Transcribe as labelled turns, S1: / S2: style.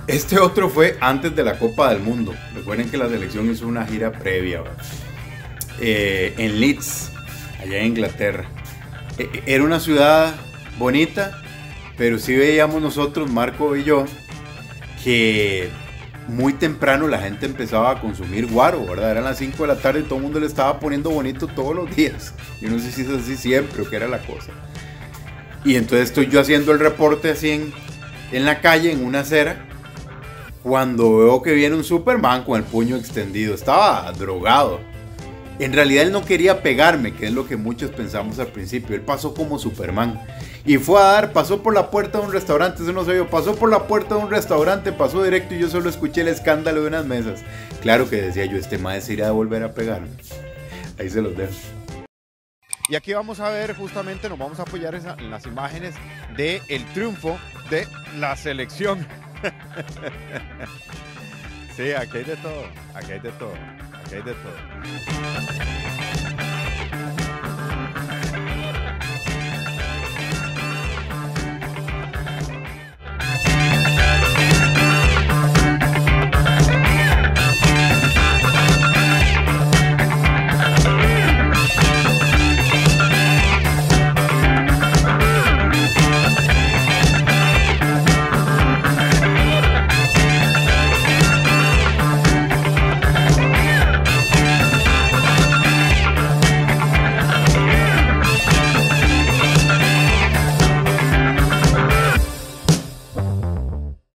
S1: Este otro fue antes de la Copa del Mundo. Recuerden que la selección hizo una gira previa, ¿verdad? En Leeds, allá en Inglaterra. Era una ciudad bonita, pero sí veíamos nosotros, Marco y yo, que muy temprano la gente empezaba a consumir guaro, ¿verdad? Eran las 5 de la tarde y todo el mundo le estaba poniendo bonito todos los días. Yo no sé si es así siempre o qué era la cosa. Y entonces estoy yo haciendo el reporte así en la calle, en una acera, cuando veo que viene un Superman con el puño extendido. Estaba drogado. En realidad él no quería pegarme, que es lo que muchos pensamos al principio. Él pasó como Superman. Y fue a dar, pasó por la puerta de un restaurante, eso no sé yo, pasó por la puerta de un restaurante, pasó directo y yo solo escuché el escándalo de unas mesas. Claro que decía yo, este mae se irá a volver a pegarme. Ahí se los dejo.
S2: Y aquí vamos a ver, justamente nos vamos a apoyar en las imágenes del triunfo de la selección. Sí, aquí hay de todo, aquí hay de todo, aquí hay de todo.